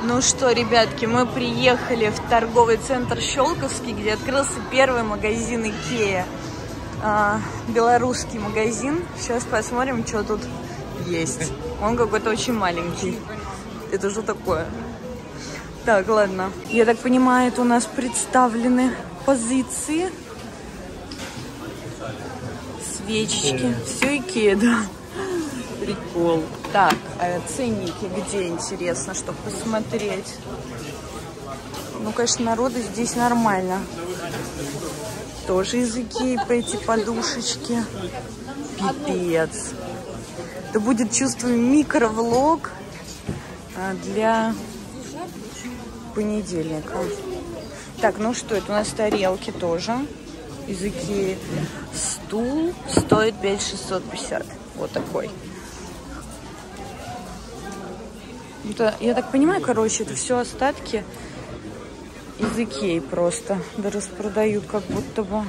Ну что, ребятки, мы приехали в торговый центр Щелковский, где открылся первый магазин Икея. Белорусский магазин. Сейчас посмотрим, что тут есть. Он какой-то очень маленький. Это что такое? Так, ладно. Я так понимаю, это у нас представлены позиции. Свечечки. Все Икея, да. Прикол. Так, а ценники где, интересно, чтобы посмотреть. Ну, конечно, народу здесь нормально. Тоже из Икеи по эти подушечки. Пипец. Это будет, чувствую, микровлог для понедельника. Так, ну что, это у нас тарелки тоже из Икеи. Стул стоит 5650. Вот такой. Это, я так понимаю, короче, это все остатки из Икеи просто. Да распродают как будто бы.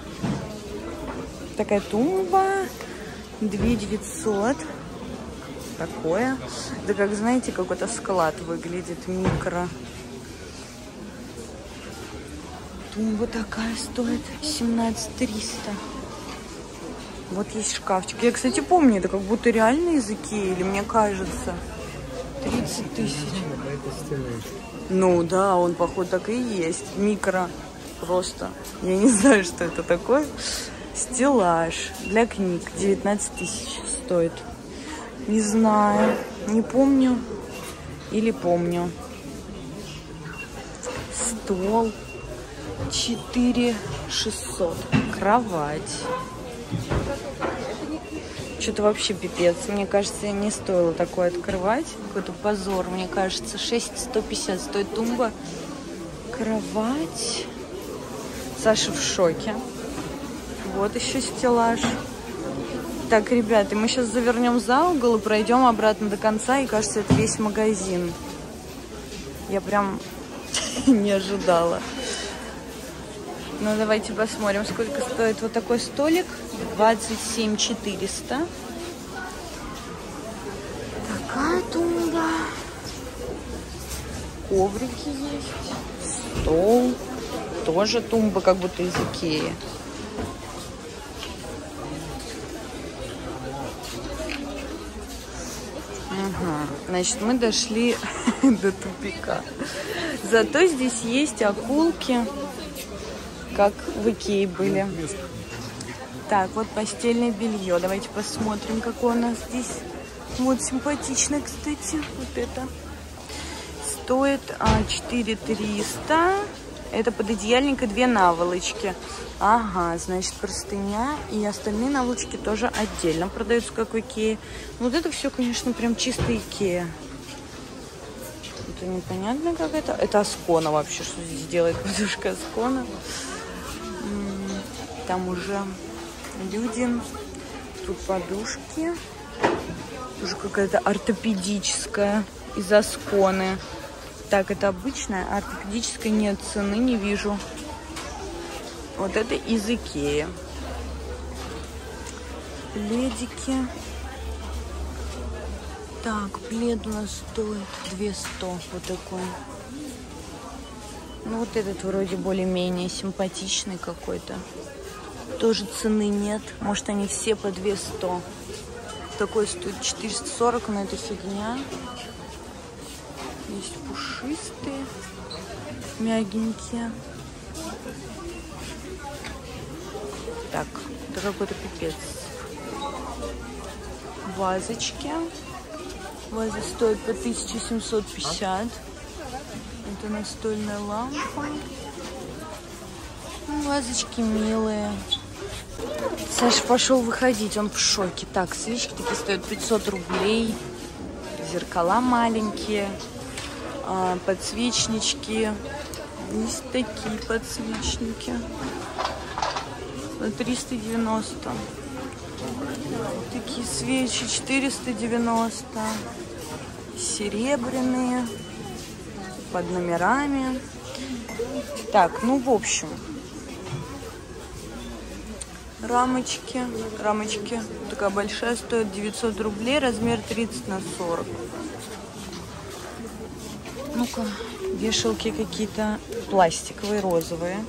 Такая тумба. 2900. Такое. Да как, знаете, какой-то склад выглядит. Микро. Тумба такая стоит 17300. Вот есть шкафчик. Я, кстати, помню, это как будто реально из Икеи, или мне кажется. 30 000. Ну да, он, походу, так и есть. Микро просто. Я не знаю, что это такое. Стеллаж для книг. 19 000 стоит. Не знаю. Не помню. Или помню. Стол. 4600. Кровать. Что-то вообще пипец. Мне кажется, не стоило такое открывать. Какой-то позор. Мне кажется, 6150 стоит тумба. Кровать. Саша в шоке. Вот еще стеллаж. Так, ребята, мы сейчас завернем за угол и пройдем обратно до конца. И кажется, это весь магазин. Я прям не ожидала. Ну, давайте посмотрим, сколько стоит вот такой столик. 27 400. Такая тумба. Коврики есть. Стол. Тоже тумба, как будто из Икеи. Ага. Значит, мы дошли до тупика. Зато здесь есть акулки, как в Икее были. Так, вот постельное белье. Давайте посмотрим, какое у нас здесь. Вот симпатичное, кстати. Вот это. Стоит 4300. Это пододеяльник и 2 наволочки. Ага, значит, простыня и остальные наволочки тоже отдельно продаются, как в Икее. Вот это все, конечно, прям чисто Икея. Это непонятно, как это. Это Аскона вообще, что здесь делает подушка Аскона. Там уже люди. Тут подушки. Уже какая-то ортопедическая из Асконы. Так, это обычная, а ортопедическая нет, цены не вижу. Вот это из Икеи. Пледики. Так, плед у нас стоит 200. Вот такой. Ну, вот этот вроде более-менее симпатичный какой-то. Тоже цены нет. Может, они все по 200. Такой стоит 440, но это фигня. Есть пушистые, мягенькие. Так, это какой-то пипец. Вазочки. Ваза стоит по 1750. Это настольная лампа. Вазочки милые. Саша пошел выходить, он в шоке. Так, свечки такие стоят 500 рублей. Зеркала маленькие. Подсвечнички. Есть такие подсвечники. 390. Такие свечи 490. Серебряные. Под номерами. Так, ну в общем. Рамочки. Рамочки. Такая большая, стоит 900 рублей. Размер 30 на 40. Ну, Ну-ка, вешалки какие-то пластиковые, розовые.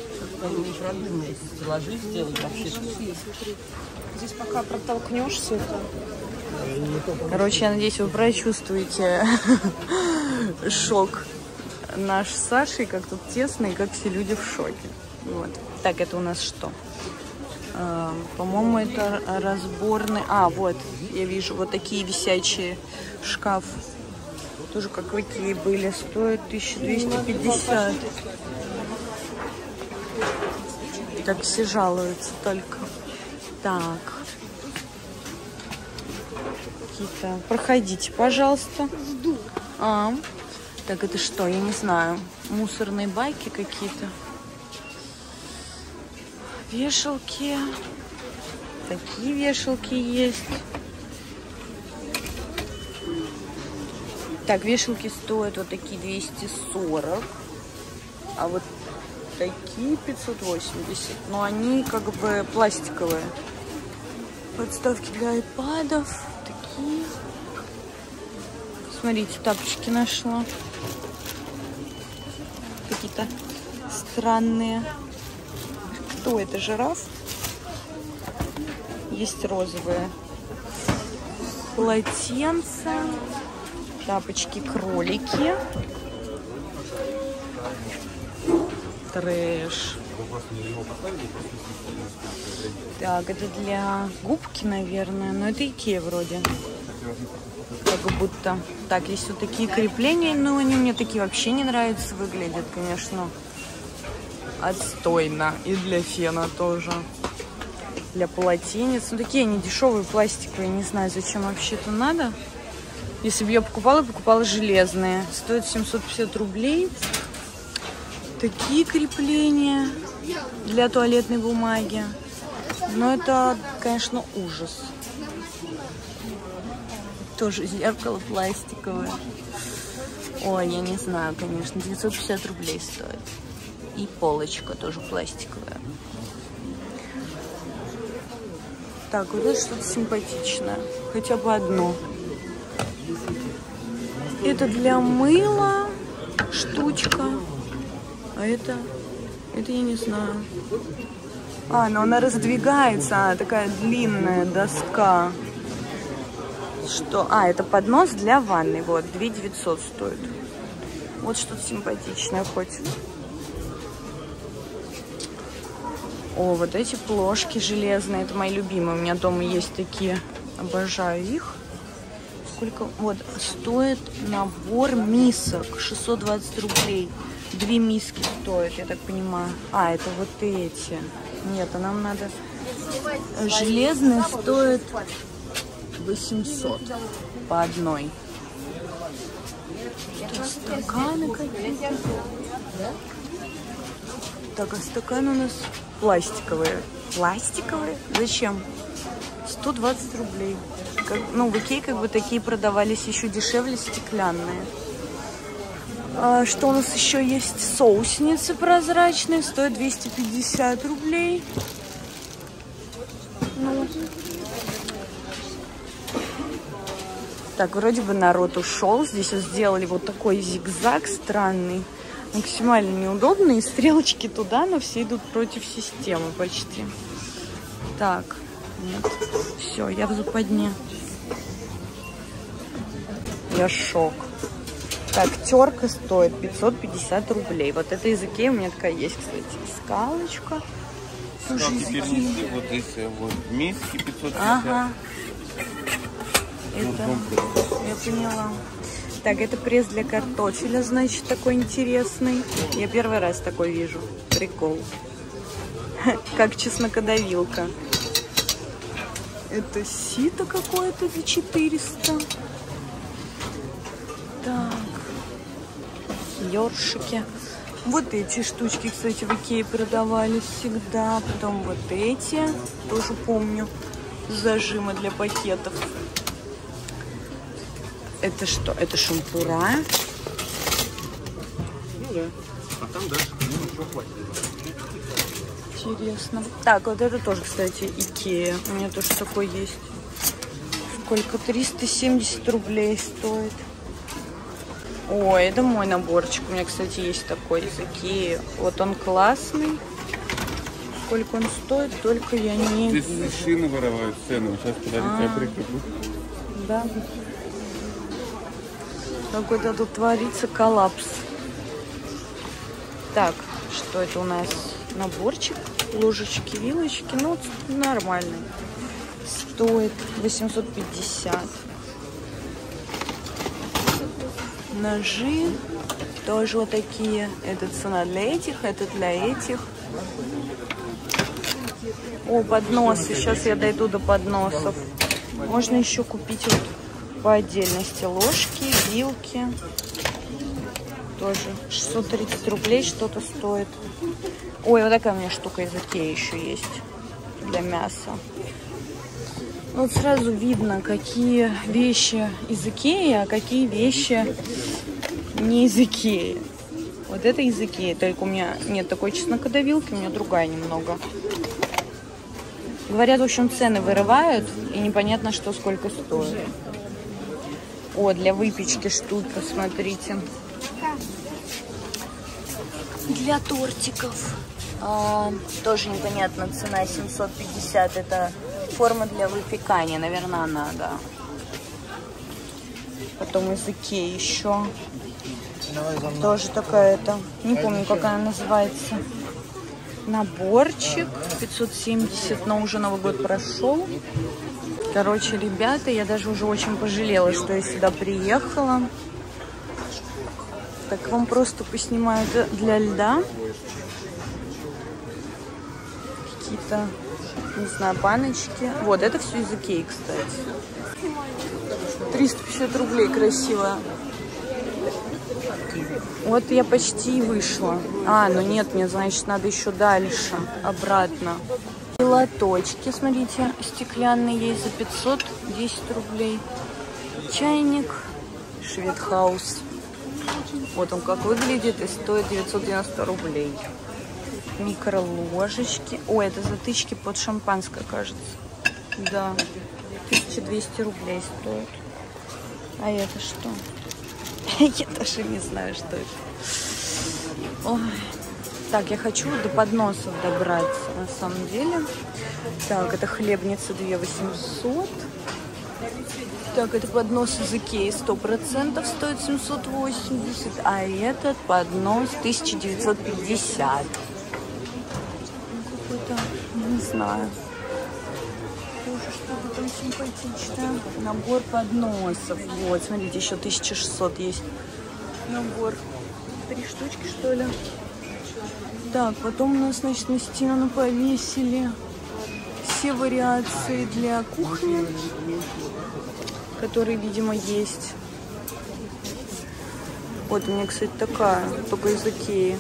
Здесь пока протолкнешься, это... Короче, я надеюсь, вы прочувствуете шок наш с Сашей, как тут тесно и как все люди в шоке. Вот. Так, это у нас что? По-моему, это разборный... А, вот, я вижу, вот такие висячие шкаф. Тоже как в Икее были. Стоят 1250. Так все жалуются только. Так. Какие-то... Проходите, пожалуйста. Жду. Так, это что? Я не знаю. Мусорные байки какие-то. Вешалки. Такие вешалки есть. Так, вешалки стоят вот такие 240. А вот такие 580. Но они как бы пластиковые. Подставки для айпадов. Такие. Смотрите, тапочки нашла. Какие-то странные. Кто это? Жираф? Есть розовые. Полотенца. Тапочки-кролики. Трэш. Так, это для губки, наверное. Но это Икеа вроде. Как будто. Так, есть вот такие крепления, но они мне такие вообще не нравятся. Выглядят, конечно, отстойно. И для фена тоже. Для полотенец. Ну, такие они дешевые, пластиковые. Не знаю, зачем вообще это надо. Если бы я покупала железные. Стоит 750 рублей. Такие крепления для туалетной бумаги. Но это, конечно, ужас. Тоже зеркало пластиковое. Ой, я не знаю, конечно. 950 рублей стоит. И полочка тоже пластиковая. Так, вот это что-то симпатичное. Хотя бы одно. Это для мыла штучка. А это я не знаю. Но она раздвигается. Такая длинная доска. Что? Это поднос для ванны. Вот, 2900 стоит. Вот что-то симпатичное хоть. О, вот эти плошки железные. Это мои любимые. У меня дома есть такие. Обожаю их. Сколько? Вот, стоит набор мисок. 620 рублей. 2 миски стоят, я так понимаю. Это вот эти. Нет, нам надо... Железные стоят 800 по одной. Стаканы какие-то. Так, а стаканы у нас пластиковые. Пластиковые? Зачем? 120 рублей. В Икее как бы такие продавались еще дешевле, стеклянные. Что у нас еще есть? Соусницы прозрачные. Стоят 250 рублей. Так, вроде бы народ ушел. Здесь вот сделали вот такой зигзаг странный. Максимально неудобный. И стрелочки туда, но все идут против системы почти. Так, нет. Все, я в западне. Я шок. Так, терка стоит 550 рублей. Вот это из Икеи у меня такая есть, кстати. Скалочка. Теперь неси вот эти вот миски 550. Ага. Это, я поняла. Так, это пресс для картофеля, значит, такой интересный. Я первый раз такой вижу. Прикол. Как чеснокодавилка. Это сито какое-то за 400. Так. Ёршики. Вот эти штучки, кстати, в Икее продавались всегда. Потом вот эти. Тоже помню. Зажимы для пакетов. Это что? Это шампура. Ну да. А там дальше Интересно. Так, вот это тоже, кстати, Икеа. У меня тоже такой есть. Сколько? 370 рублей стоит. Ой, это мой наборчик. У меня, кстати, есть такой из Икеи. Вот он классный. Сколько он стоит, только я не вижу. Здесь шины воровают цену. Сейчас подождите, я прикреплю. Да. Какой-то тут творится коллапс. Так, что это у нас? Наборчик. Ложечки, вилочки. Ну, нормальный. Стоит 850. Ножи тоже вот такие. Это цена для этих, это для этих. О, подносы. Сейчас я дойду до подносов. Можно еще купить вот по отдельности ложки, вилки. Тоже 630 рублей что-то стоит. Ой, вот такая у меня штука из Икеи еще есть для мяса. Вот сразу видно, какие вещи из Икеи, а какие вещи не из Икеи. Вот это из Икеи, только у меня нет такой чеснокодавилки, у меня другая немного. Говорят, в общем, цены вырывают, и непонятно, что сколько стоит. О, для выпечки штуки, посмотрите. Для тортиков. Тоже непонятно, цена 750. Это форма для выпекания, наверное, она, да. Потом из Икеи еще. Тоже такая-то. Не помню, как она называется. Наборчик 570, но уже Новый год прошел. Короче, ребята, я даже уже очень пожалела, что я сюда приехала. Так, вам просто поснимаю для льда. Какие-то, не знаю, баночки. Вот, это все из Икеи, кстати. 350 рублей, красиво. Вот я почти вышла. Ну нет, мне, значит, надо еще дальше, обратно. И лоточки, смотрите, стеклянные есть за 510 рублей. Чайник Шведхаус. Вот он как выглядит и стоит 990 рублей. Микроложечки. Ой, это затычки под шампанское, кажется. Да, 1200 рублей стоит. А это что? Я даже не знаю, что это. Ой. Так, я хочу до подносов добраться, на самом деле. Так, это хлебница 2800. Так, это поднос из Икеи 100% стоит 780. А этот поднос 1950. Какой-то, не знаю. Тоже что-то там симпатичное. Набор подносов. Вот, смотрите, еще 1600 есть. Набор. 3 штучки, что ли? Так, потом у нас, значит, на стену повесили все вариации для кухни, которые, видимо, есть. Вот у меня, кстати, такая, только из Икеи.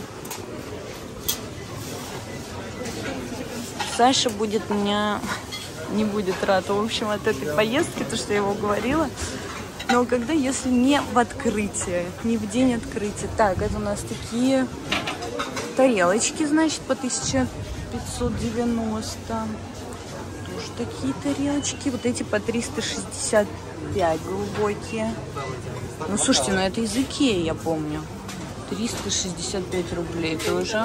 Саша будет меня... не будет рад, в общем, от этой поездки, то, что я его говорила. Но когда, если не в открытии, не в день открытия. Так, это у нас такие тарелочки, значит, по 1590. Тоже такие тарелочки. Вот эти по 365 глубокие. Ну, слушайте, ну это из Икеи, я помню. 365 рублей тоже.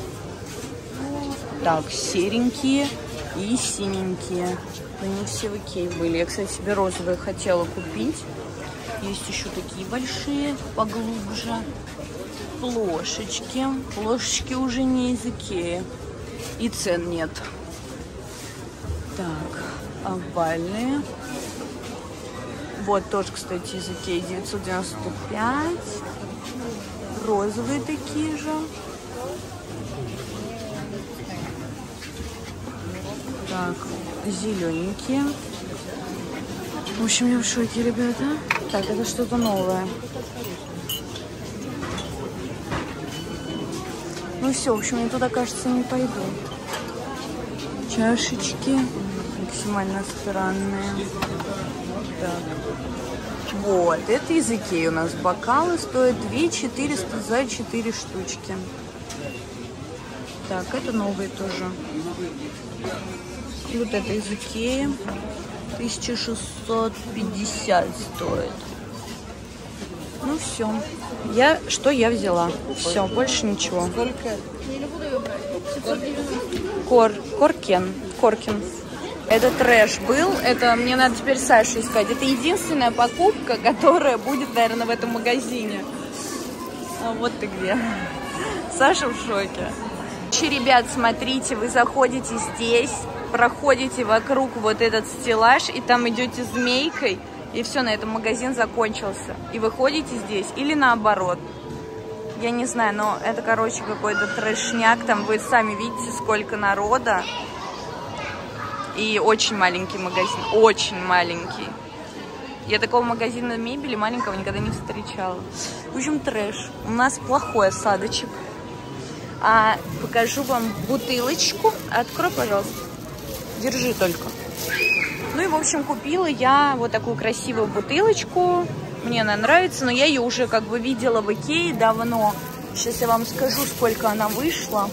Так, серенькие и синенькие. Они все в Икее были. Я, кстати, себе розовые хотела купить. Есть еще такие большие, поглубже. Плошечки. Плошечки уже не из Икеи. И цен нет. Так, овальные. Вот тоже, кстати, из Икеи 995. Розовые такие же. Так, зелененькие. В общем, я в шоке, ребята. Так, это что-то новое. Ну все, в общем, я туда, кажется, не пойду. Чашечки максимально странные. Так. Вот, это из Икеи у нас бокалы стоят 2400 за 4 штучки. Так, это новые тоже. И вот это из Икеи 1650 стоит. Ну все. Что я взяла? Все, больше ничего. Коркин. Это трэш был. Это мне надо теперь Сашу искать. Это единственная покупка, которая будет, наверное, в этом магазине. А вот ты где. Саша в шоке. Ребят, смотрите, вы заходите здесь, проходите вокруг вот этот стеллаж, и там идете змейкой, и все, на этом магазин закончился. И выходите здесь, или наоборот. Я не знаю, но это, короче, какой-то трэшняк. Там вы сами видите, сколько народа. И очень маленький магазин, очень маленький. Я такого магазина мебели маленького никогда не встречала. В общем, трэш. У нас плохой осадочек. Покажу вам бутылочку. Открой, пожалуйста. Держи только. Ну и, в общем, купила я вот такую красивую бутылочку. Мне она нравится, но я ее уже как бы видела в Икее давно. Сейчас я вам скажу, сколько она вышла.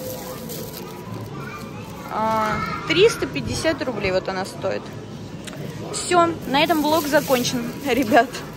350 рублей вот она стоит. Все, на этом влог закончен, ребят.